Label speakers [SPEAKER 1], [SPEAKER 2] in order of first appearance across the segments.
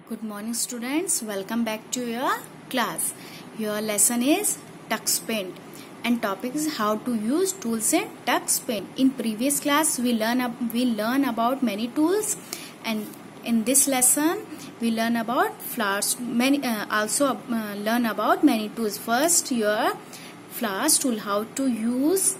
[SPEAKER 1] Good morning students, welcome back to your class. Your lesson is Tux Paint and topic is how to use tools in Tux Paint. In previous class we learn about many tools, and in this lesson we learn about flowers. Learn about many tools. First, your flowers tool, how to use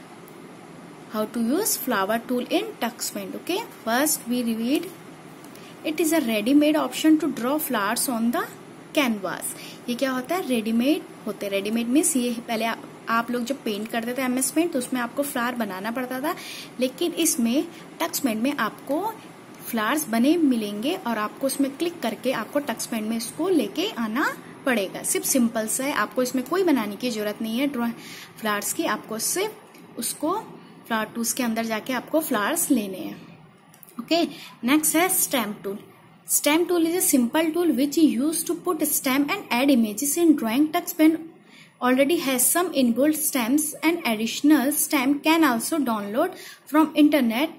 [SPEAKER 1] flower tool in Tux Paint. Okay, first we read. It is a ready-made option to draw flowers on the canvas. ये क्या होता है? Readymade होते हैं. Readymade means ये पहले आप लोग जब पेंट करते थे एमएस पेंट तो उसमें आपको फ्लावर बनाना पड़ता था, लेकिन इसमें टक्स पेंट में आपको फ्लावर्स बने मिलेंगे और आपको उसमें क्लिक करके आपको टक्स पेंट में इसको लेके आना पड़ेगा. सिर्फ सिंपल सा है, आपको इसमें कोई बनाने की जरूरत नहीं है फ्लावर्स की. आपको सिर्फ उसको फ्लावर टूल्स के अंदर जाके आपको फ्लावर्स लेने हैं. Okay, next है stamp tool. Stamp tool is a simple tool which is used to put stamp and add images in drawing. Tux Paint already has some inbuilt stamps and additional stamp can also download from internet.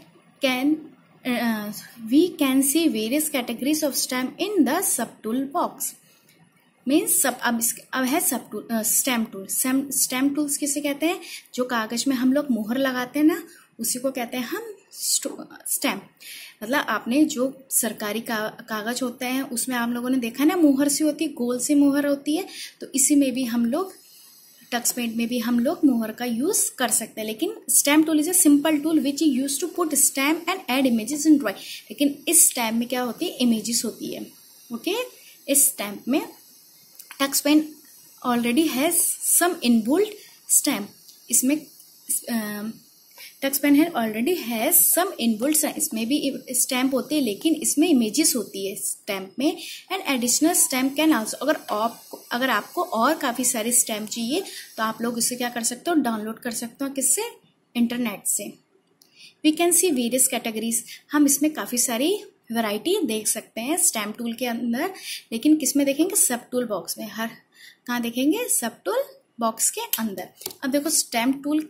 [SPEAKER 1] We can see various categories of stamp in the subtool box. Means अब है subtool. Stamp tool. Stamp tools किसे कहते हैं? जो कागज में हम लोग मोहर लगाते हैं ना, उसी को कहते हैं हम स्टैम्प. मतलब आपने जो सरकारी कागज होते हैं उसमें आप लोगों ने देखा ना, मोहर सी होती है, गोल सी मोहर होती है. तो इसी में भी हम लोग टक्स पेंट में भी हम लोग मोहर का यूज कर सकते हैं. लेकिन stamp tool is a simple tool which is use to put stamp and add images in drawing. लेकिन इस स्टैम्प में क्या होती है? इमेजेस होती है. ओके, इस स्टैम्प में Tux Paint already has some inbuilt stamp. इसमें टक्स पेंट है ऑलरेडी हैज सम इनबिल्ट. इसमें भी स्टैम्प होती है लेकिन इसमें इमेजेस होती है स्टैम्प में. And additional stamp can also. अगर आपको और काफी सारे स्टैम्प चाहिए तो आप लोग इसे क्या कर सकते हो? डाउनलोड कर सकते हो. किससे? इंटरनेट से. We can see various categories. हम इसमें काफी सारी वैरायटी देख सकते हैं स्टैम्प टूल के अंदर. लेकिन किस में देखेंगे? सब टूल बॉक्स में. कहाँ देखेंगे? सब टूल बॉक्स के अंदर. अब देखो स्टैम्प टूल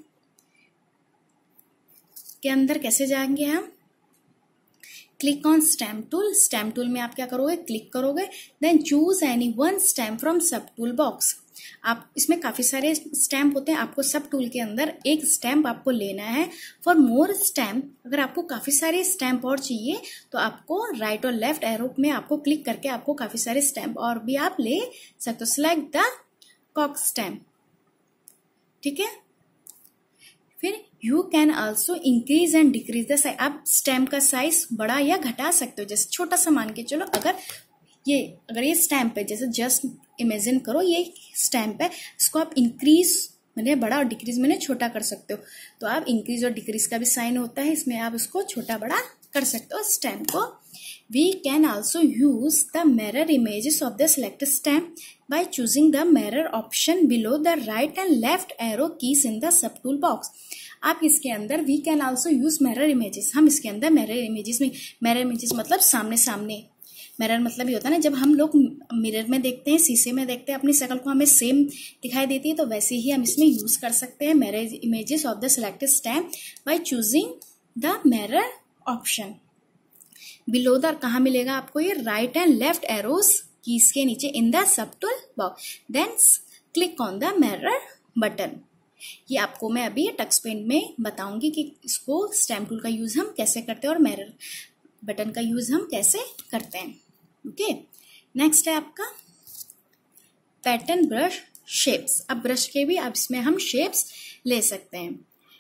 [SPEAKER 1] के अंदर कैसे जाएंगे हम? Click on stamp tool. Stamp tool में आप क्या करोगे? क्लिक करोगे. Then choose any one stamp from sub tool box. आप इसमें काफी सारे स्टैम्प होते हैं. आपको सब टूल के अंदर एक स्टैम्प आपको लेना है. फॉर मोर स्टैम्प, अगर आपको काफी सारे स्टैम्प और चाहिए तो आपको राइट और लेफ्ट एरो में आपको क्लिक करके आपको काफी सारे स्टैम्प और भी आप ले सकते हो. Select the cock stamp. ठीक है. फिर you can also increase and decrease the size. आप स्टैम्प का साइज बढ़ा या घटा सकते हो. जैसे छोटा सा मान के चलो, अगर ये स्टैम्प है, जैसे जस्ट इमेजिन करो ये स्टैम्प है, इसको आप इंक्रीज मैंने बड़ा और डिक्रीज मैंने छोटा कर सकते हो. तो आप इंक्रीज और डिक्रीज का भी साइन होता है इसमें, आप इसको छोटा बड़ा कर सकते हो स्टैम्प को. We can also use the mirror images of the selected stamp by choosing the mirror option below the right and left arrow keys in the सब tool box. आप इसके अंदर we can also use mirror images. हम इसके अंदर mirror images मतलब सामने सामने. मिरर मतलब ये होता है ना, जब हम लोग मिरर में देखते हैं, शीशे में देखते हैं अपनी शक्ल को, हमें सेम दिखाई देती है. तो वैसे ही हम इसमें यूज कर सकते हैं mirror images of the selected stamp by choosing the mirror option. Below the कहाँ मिलेगा आपको? ये right and left arrows keys के नीचे in the sub tool box. Then click on the mirror button. ये आपको मैं अभी टक्स पेंट में बताऊंगी कि इसको स्टैम्प टूल का यूज हम कैसे करते हैं और मिरर बटन का यूज हम कैसे करते हैं. ओके, नेक्स्ट है आपका पैटर्न ब्रश शेप्स. अब ब्रश के भी अब इसमें हम शेप्स ले सकते हैं.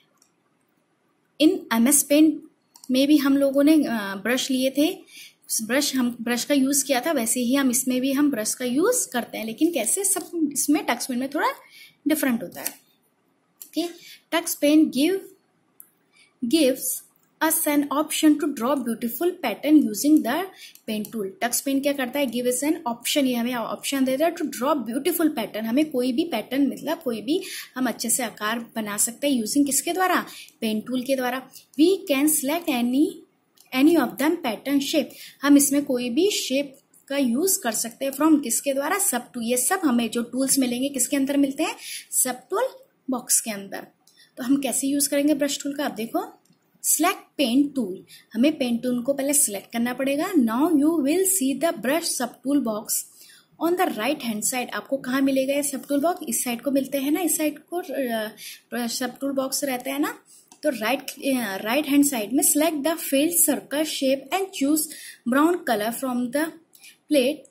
[SPEAKER 1] इन एमएस पेंट में भी हम लोगों ने ब्रश लिए थे, ब्रश का यूज किया था, वैसे ही हम इसमें भी हम ब्रश का यूज करते हैं. लेकिन कैसे? सब इसमें टक्स पेंट में थोड़ा डिफरेंट होता है. Okay, Tux Paint gives us an option to draw beautiful pattern using the pen tool. Tux Paint क्या करता है? Give us an option. ये हमें ऑप्शन देता है टू ड्रॉ ब्यूटीफुल पैटर्न. हमें कोई भी पैटर्न मतलब कोई भी हम अच्छे से आकार बना सकते हैं यूजिंग किसके द्वारा? पेन टूल के द्वारा. We can select any of them pattern shape. हम इसमें कोई भी शेप का यूज कर सकते हैं. फ्रॉम किसके द्वारा? सब टूल. ये सब हमें जो टूल्स मिलेंगे किसके अंदर मिलते हैं? सब टूल बॉक्स के अंदर. तो हम कैसे यूज करेंगे ब्रश टूल का? आप देखो, सेलेक्ट पेन टूल, हमें पेन टूल को पहले सिलेक्ट करना पड़ेगा। Now you will see the brush sub tool box on the right hand side. आपको कहाँ मिलेगा ये सब टूल बॉक्स? इस साइड को मिलते हैं ना, इस साइड को सब टूल बॉक्स रहता है ना। तो राइट हैंड साइड में select the filled circle shape and choose brown colour from the plate,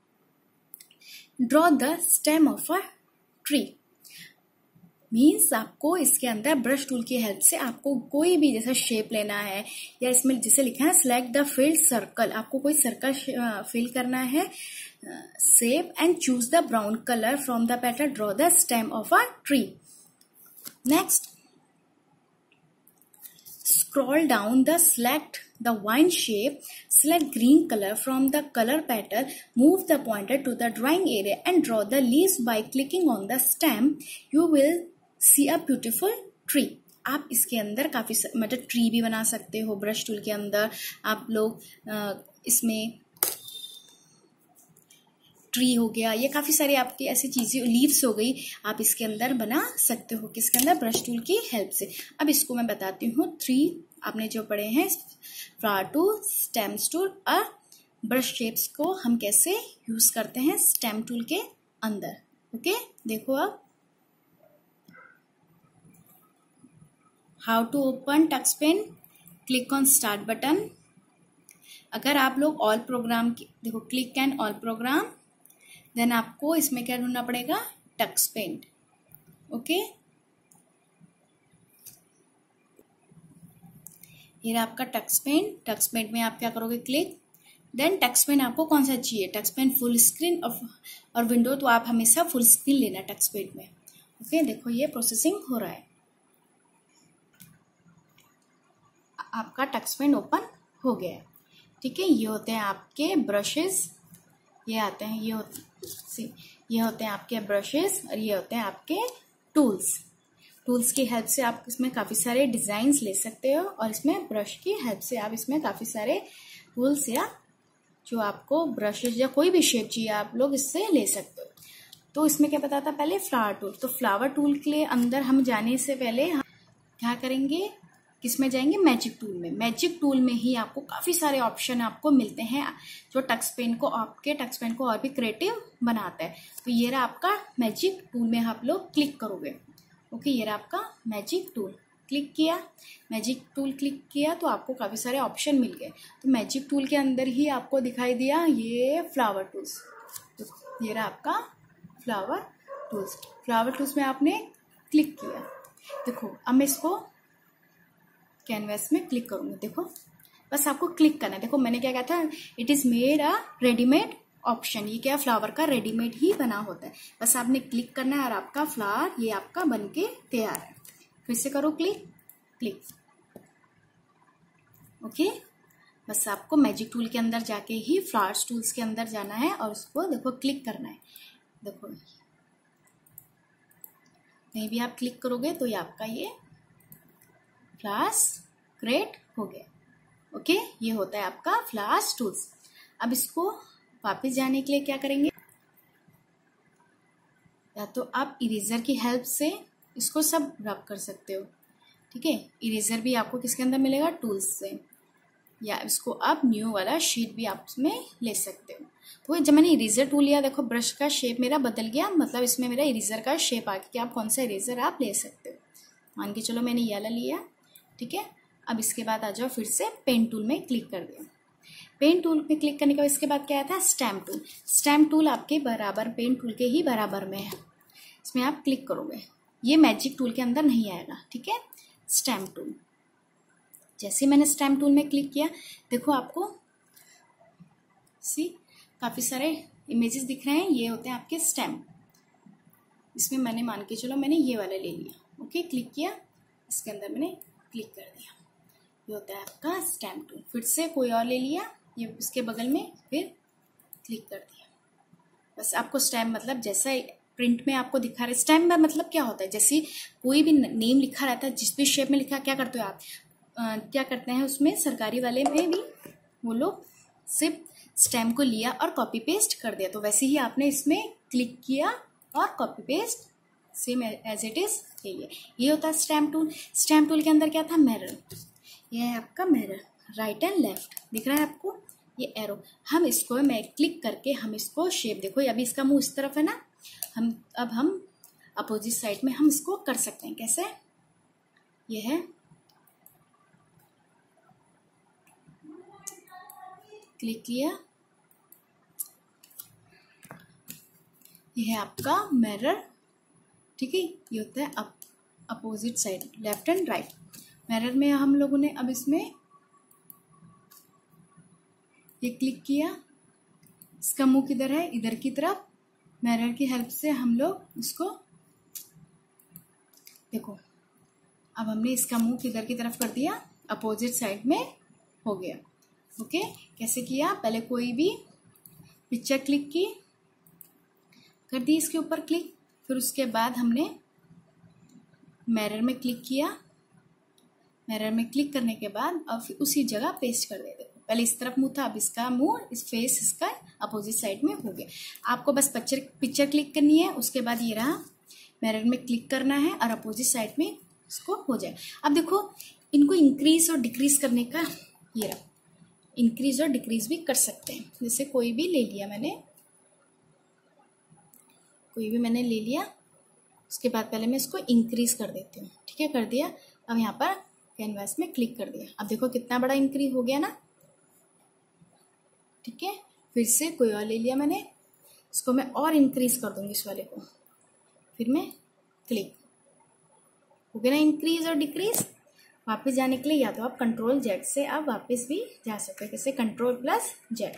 [SPEAKER 1] draw the stem of a tree. Means आपको इसके अंदर ब्रश टूल की हेल्प से आपको कोई भी जैसा शेप लेना है, या इसमें जैसे लिखा है सिलेक्ट द फील्ड सर्कल, आपको कोई सर्कल फिल करना है, shape and choose the brown colour from the pattern, draw the stem of a tree. Next, scroll down the select the vine shape, select green color from the color pattern, move the pointer to the drawing area and draw the leaves by clicking on the stem. You will see a beautiful tree. आप इसके अंदर काफी मतलब tree भी बना सकते हो brush tool के अंदर। आप लोग इसमें ट्री हो गया, ये काफी सारी आपकी ऐसी चीजें, लीव्स हो गई, आप इसके अंदर बना सकते हो किसके अंदर? ब्रश टूल की हेल्प से। अब इसको मैं बताती हूँ 3 आपने जो पढ़े हैं, फ्लावर टूल, स्टेम टूल और ब्रश शेप्स को हम कैसे यूज करते हैं स्टेम टूल के अंदर। ओके, देखो अब how to open Tux pen, click on start button. अगर आप लोग ऑल प्रोग्राम देखो, click and all program, then आपको इसमें क्या ढूंढना पड़ेगा? Tux paint. ओके, ये आपका टक्स पेंट। टक्स पेंट में आप क्या करोगे? क्लिक। देन टक्स पेंट आपको कौन सा चाहिए? टक्स पेंट फुल स्क्रीन और विंडो, तो आप हमेशा फुल स्क्रीन लेना टक्स पेंट में। ओके, देखो ये प्रोसेसिंग हो रहा है, आपका टक्स पेंट ओपन हो गया है। ठीक है, ये होते हैं आपके ब्रशेस, ये आते हैं, ये होते हैं आपके ब्रशेस और ये होते हैं आपके टूल्स। टूल्स की हेल्प से आप इसमें काफी सारे डिजाइन्स ले सकते हो, और इसमें ब्रश की हेल्प से आप इसमें काफी सारे टूल्स या जो आपको ब्रशेस या कोई भी शेप चाहिए आप लोग इससे ले सकते हो। तो इसमें क्या पता था पहले? Flower tool. तो फ्लावर टूल के लिए अंदर हम जाने से पहले हम क्या करेंगे? किसमें जाएंगे? मैजिक टूल में। मैजिक टूल में ही आपको काफी सारे ऑप्शन आपको मिलते हैं जो टक्स पेन को, आपके टक्स पेन को और भी क्रिएटिव बनाता है। तो ये रहा आपका मैजिक टूल में आप लोग क्लिक करोगे। ओके, ये रहा आपका मैजिक टूल। क्लिक किया, मैजिक टूल क्लिक किया तो आपको काफी सारे ऑप्शन मिल गए। तो मैजिक टूल के अंदर ही आपको दिखाई दिया ये फ्लावर टूल्स। तो ये रहा आपका फ्लावर टूल्स। फ्लावर टूल्स में आपने क्लिक किया। देखो अब मैं इसको कैनवास में क्लिक करूंगी। देखो बस आपको क्लिक करना है। देखो मैंने क्या कहा था? It is made a readymade option. ये क्या? फ्लावर का रेडीमेड ही बना होता है। बस आपने क्लिक करना है और आपका फ्लावर ये आपका बनके तैयार है। फिर से करो क्लिक, क्लिक। ओके, बस आपको मैजिक टूल के अंदर जाके ही फ्लावर्स टूल्स के अंदर जाना है और उसको देखो क्लिक करना है। देखो कहीं भी आप क्लिक करोगे तो ये आपका ये फ्लावर्स क्रिएट हो गया। ओके, ये होता है आपका फ्लावर्स टूल्स। अब इसको वापस जाने के लिए क्या करेंगे? या तो आप इरेजर की हेल्प से इसको सब रब कर सकते हो। ठीक है, इरेजर भी आपको किसके अंदर मिलेगा? टूल्स से। या इसको आप न्यू वाला शीट भी आप उसमें ले सकते हो। तो जब मैंने इरेजर टूल लिया, देखो ब्रश का शेप मेरा बदल गया, मतलब इसमें मेरा इरेजर का शेप आ गया कि आप कौन सा इरेजर आप ले सकते हो। मान के चलो मैंने ये वाला लिया। ठीक है, अब इसके बाद आ जाओ फिर से पेन टूल में क्लिक कर दिया। पेन टूल पे क्लिक करने के बाद इसके बाद क्या आया था? Stamp tool. स्टैम्प टूल आपके बराबर पेन टूल के ही बराबर में है। इसमें आप क्लिक करोगे, ये मैजिक टूल के अंदर नहीं आएगा। ठीक है, स्टैम्प टूल। जैसे मैंने स्टैम्प टूल में क्लिक किया, देखो आपको काफी सारे इमेजेस दिख रहे हैं। ये होते हैं आपके स्टैम्प। इसमें मैंने मान के चलो मैंने ये वाला ले लिया। ओके, क्लिक किया, इसके अंदर मैंने क्लिक कर दिया। ये होता है आपका स्टैम्प टूल। फिर से कोई और ले लिया, ये इसके बगल में, फिर क्लिक कर दिया। बस आपको स्टैम्प मतलब जैसा प्रिंट में आपको दिखा रहे, स्टैम्प में मतलब क्या होता है? जैसे कोई भी नेम लिखा रहता है, जिस भी शेप में लिखा, क्या करते हो आप? क्या करते हैं उसमें सरकारी वाले में भी वो लोग सिर्फ स्टैम्प को लिया और कॉपी पेस्ट कर दिया। तो वैसे ही आपने इसमें क्लिक किया और copy paste same as it is ले लिया। ये होता है स्टैम्प टूल। स्टैम्प टूल के अंदर क्या था? मिरर। ये है आपका मिरर, राइट एंड लेफ्ट दिख रहा है आपको ये एरो। हम इसको मैं क्लिक करके हम इसको शेप, देखो अभी इसका मुंह इस तरफ है ना, हम अपोजिट साइड में हम इसको कर सकते हैं। कैसे? ये है, क्लिक किया, ये है आपका मिरर, ठीक है। ये होता है opposite side, left and right. Mirror में हम लोगों ने अब इसमें ये क्लिक किया, इसका मुंह किधर है? इधर की तरफ। मिरर की हेल्प से हम लोग इसको, देखो अब हमने इसका मुंह किधर की तरफ कर दिया? अपोजिट साइड में हो गया। ओके, कैसे किया? पहले कोई भी पिक्चर क्लिक की, कर दी इसके ऊपर क्लिक, फिर उसके बाद हमने मिरर में क्लिक किया, मिरर में क्लिक करने के बाद अब फिर उसी जगह पेस्ट कर दे। देखो पहले इस तरफ मुंह था, अब इसका मुंह, इस फेस इसका अपोजिट साइड में हो गया। आपको बस पिक्चर क्लिक करनी है, उसके बाद ये रहा, मिरर में क्लिक करना है और अपोजिट साइड में इसको हो जाए। अब देखो इनको इंक्रीज और डिक्रीज करने का, ये रहा, इंक्रीज और डिक्रीज भी कर सकते हैं। जैसे कोई भी ले लिया मैंने, ले लिया, उसके बाद पहले मैं इसको इंक्रीज कर देती हूँ, ठीक है, कर दिया। अब यहाँ पर कैनवास में क्लिक कर दिया, अब देखो कितना बड़ा इंक्रीज हो गया ना, ठीक है। फिर से कोई और ले लिया मैंने, इसको मैं और इंक्रीज कर दूंगी इस वाले को, फिर मैं क्लिक, हो गया ना इंक्रीज और डिक्रीज। वापस जाने के लिए या तो आप कंट्रोल जेड से आप वापस भी जा सकते हैं, जैसे कंट्रोल प्लस जेड।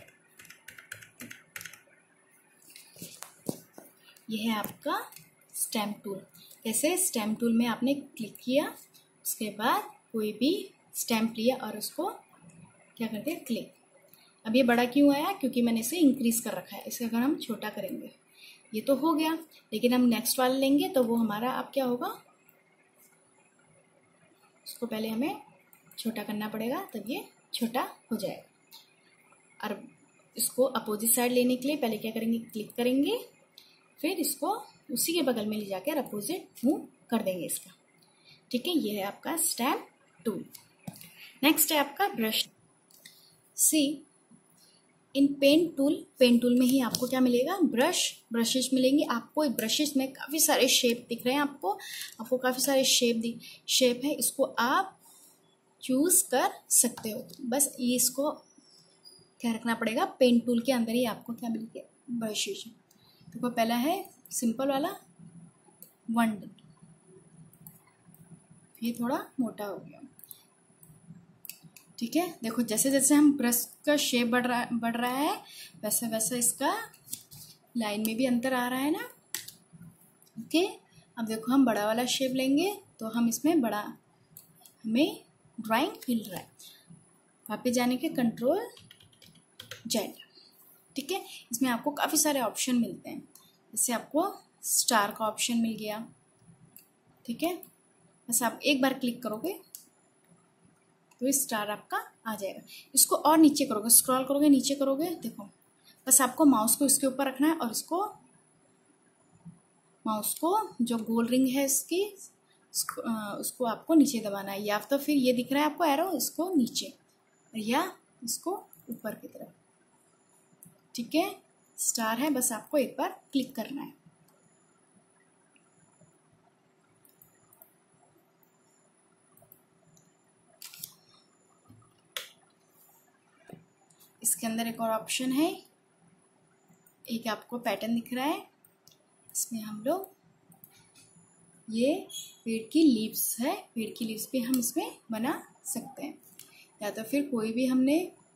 [SPEAKER 1] ये है आपका स्टैम्प टूल। कैसे? स्टैम्प टूल में आपने क्लिक किया, उसके बाद कोई भी स्टैम्प लिया और उसको क्या करते हैं? क्लिक। अब ये बड़ा क्यों आया? क्योंकि मैंने इसे इंक्रीज कर रखा है। इसे अगर हम छोटा करेंगे, ये तो हो गया, लेकिन हम नेक्स्ट वाला लेंगे तो वो हमारा अब क्या होगा? उसको पहले हमें छोटा करना पड़ेगा, तब ये छोटा हो जाएगा। और इसको अपोजिट साइड लेने के लिए पहले क्या करेंगे? क्लिक करेंगे, फिर इसको उसी के बगल में ले जाकर अपोजिट मूव कर देंगे इसका, ठीक है। ये है आपका स्टैम्प टूल। नेक्स्ट है आपका brush. See in paint tool में ही आपको क्या मिलेगा? ब्रशेस मिलेंगे आपको। ब्रशेस में काफ़ी सारे शेप दिख रहे हैं आपको काफ़ी सारे शेप है, इसको आप चूज कर सकते हो। बस ये इसको क्या रखना पड़ेगा? पेंट टूल के अंदर ही आपको क्या मिलेगा? ब्रशेस। देखो पहला है सिंपल वाला 1, ये थोड़ा मोटा हो गया, ठीक है। देखो जैसे जैसे हम ब्रश का शेप बढ़ रहा है वैसे वैसे इसका लाइन में भी अंतर आ रहा है ना, ओके। अब देखो हम बड़ा वाला शेप लेंगे तो हम इसमें बड़ा, हमें ड्राइंग मिल रहा है। वापस जाने के कंट्रोल जेड, ठीक है। इसमें आपको काफ़ी सारे ऑप्शन मिलते हैं, जैसे आपको स्टार का ऑप्शन मिल गया, ठीक है। बस आप एक बार क्लिक करोगे तो स्टार आपका आ जाएगा। इसको और नीचे करोगे, स्क्रॉल करोगे, नीचे करोगे, देखो बस आपको माउस को इसके ऊपर रखना है और माउस को जो गोल रिंग है इसकी उसको आपको नीचे दबाना है, या तो फिर ये दिख रहा है आपको एरो, इसको नीचे या इसको ऊपर की तरफ, ठीक है। स्टार है, बस आपको एक बार क्लिक करना है। इसके अंदर एक और ऑप्शन है, एक आपको पैटर्न दिख रहा है, इसमें हम लोग ये पेड़ की लीव्स है, पेड़ की लीव्स भी हम इसमें बना सकते हैं, या तो फिर कोई भी हमने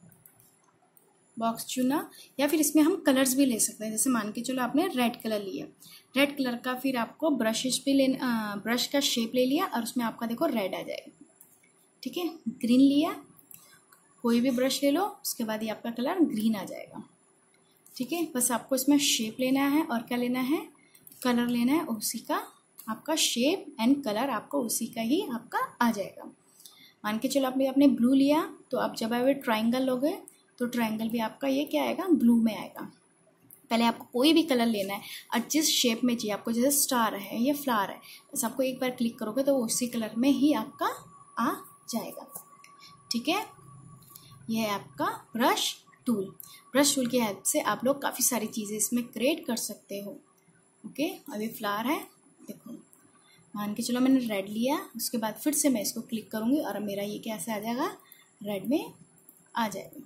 [SPEAKER 1] बॉक्स चुना, या फिर इसमें हम कलर्स भी ले सकते हैं। जैसे मान के चलो आपने रेड कलर लिया, रेड कलर का फिर आपको ब्रशेस भी लेना, ब्रश का शेप ले लिया और उसमें आपका देखो रेड आ जाएगा, ठीक है। ग्रीन लिया, कोई भी ब्रश ले लो, उसके बाद ये आपका कलर ग्रीन आ जाएगा, ठीक है। बस आपको इसमें शेप लेना है और क्या लेना है? कलर लेना है, उसी का आपका शेप एंड कलर आपको उसी का ही आपका आ जाएगा। मान के चलो आपने ब्लू लिया, तो आप जब आप ट्राइंगल लोगे तो ट्राइंगल भी आपका ये क्या आएगा? ब्लू में आएगा। पहले आपको कोई भी कलर लेना है और जिस शेप में चाहिए आपको, जैसे स्टार है, ये फ्लावर है, बस आपको एक बार क्लिक करोगे तो उसी कलर में ही आपका आ जाएगा। ठीक है, यह है आपका ब्रश टूल। ब्रश टूल की हेल्प से आप लोग काफ़ी सारी चीज़ें इसमें क्रिएट कर सकते हो। ओके, अभी फ्लावर है, देखो मान के चलो मैंने रेड लिया, उसके बाद फिर से मैं इसको क्लिक करूँगी और मेरा ये कैसे आ जाएगा, रेड में आ जाएगा।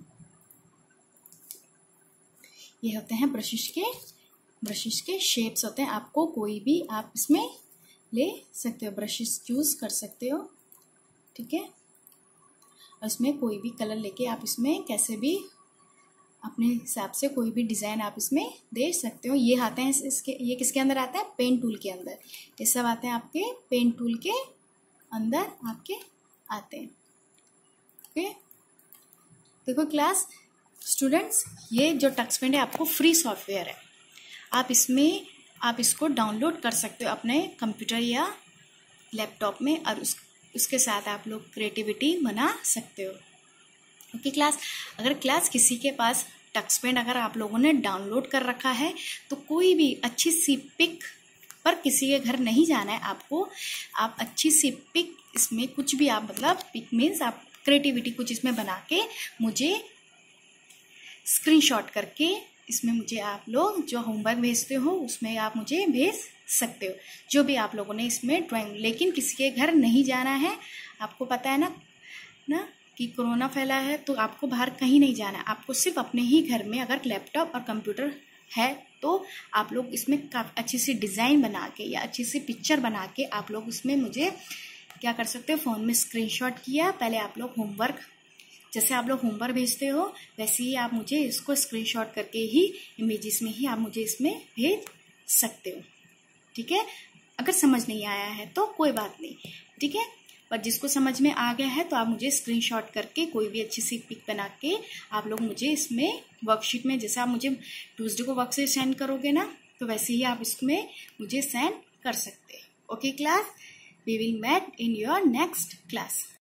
[SPEAKER 1] ये होते हैं ब्रशिश के शेप्स होते हैं। आपको कोई भी आप इसमें ले सकते हो, ब्रशिश चूज़ कर सकते हो, ठीक है। और इसमें कोई भी कलर लेके आप इसमें कैसे भी अपने हिसाब से कोई भी डिज़ाइन आप इसमें दे सकते हो। ये आते हैं इसके, ये किसके अंदर आता है, पेन टूल के अंदर। ये सब आते हैं आपके पेन टूल के अंदर आपके आते हैं। ओके, देखो क्लास स्टूडेंट्स, ये जो टक्सपेंट है आपको फ्री सॉफ्टवेयर है। आप इसको डाउनलोड कर सकते हो अपने कंप्यूटर या लैपटॉप में, और उसके साथ आप लोग क्रिएटिविटी बना सकते हो। ओके क्लास, अगर क्लास किसी के पास टक्सपेंट अगर आप लोगों ने डाउनलोड कर रखा है तो कोई भी अच्छी सी पिक पर किसी के घर नहीं जाना है आपको। आप अच्छी सी पिक इसमें कुछ भी आप मतलब पिक मीन्स आप क्रिएटिविटी कुछ इसमें बना के मुझे स्क्रीनशॉट करके इसमें मुझे आप लोग जो होमवर्क भेजते हो उसमें आप मुझे भेज सकते हो, जो भी आप लोगों ने इसमें ड्राइंग। लेकिन किसी के घर नहीं जाना है, आपको पता है ना कि कोरोना फैला है, तो आपको बाहर कहीं नहीं जाना है। आपको सिर्फ अपने ही घर में अगर लैपटॉप और कंप्यूटर है तो आप लोग इसमें अच्छी सी डिज़ाइन बना के या अच्छी सी पिक्चर बना के आप लोग उसमें मुझे क्या कर सकते हो, फ़ोन में स्क्रीनशॉट किया, पहले आप लोग होमवर्क, जैसे आप लोग होमवर्क भेजते हो वैसे ही आप मुझे इसको स्क्रीनशॉट करके ही इमेजेस में ही आप मुझे इसमें भेज सकते हो, ठीक है। अगर समझ नहीं आया है तो कोई बात नहीं, ठीक है। पर जिसको समझ में आ गया है तो आप मुझे स्क्रीनशॉट करके कोई भी अच्छी सी पिक बना के आप लोग मुझे इसमें वर्कशीट में, जैसे आप मुझे ट्यूसडे को वर्क से सेंड करोगे ना, तो वैसे ही आप इसमें मुझे सेंड कर सकते हैं। Okay class, we will met in your next class.